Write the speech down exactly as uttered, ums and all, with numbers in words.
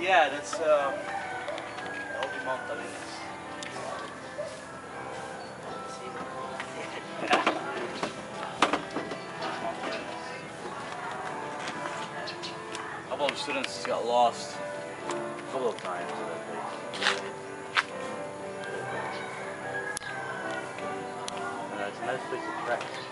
Yeah, that's uh, Obi Montalines. A couple of students got lost a couple of times at that place. Uh, it's a nice place to trek.